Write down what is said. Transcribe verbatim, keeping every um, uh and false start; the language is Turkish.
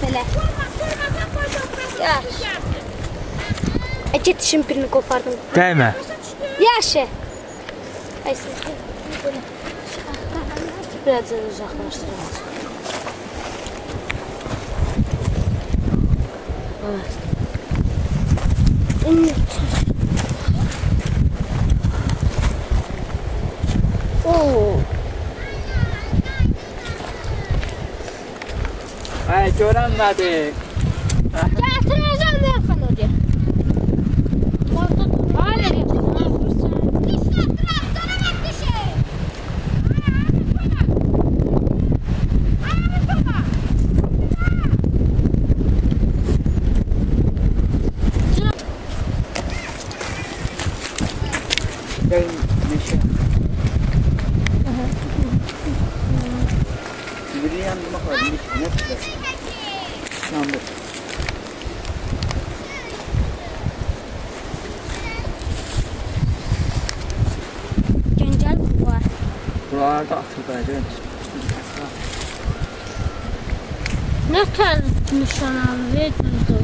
belə. Yaş. E, get işin birini qopardım. Dəymə. Yaşı. Biraz uzaqlaşdırılır. Evet. Oo. Ay, görənmədik. Gətirəcəm mən xan oraya. Hala gətirəcəm. Dişlə, traktora bak dişi. Ayağını koyma. Gel, meşə. Biri yanıma koydum, ne güzel. Yandı. Göncel bu var. Buralarda atılacak. Ne kadar nişan aldı?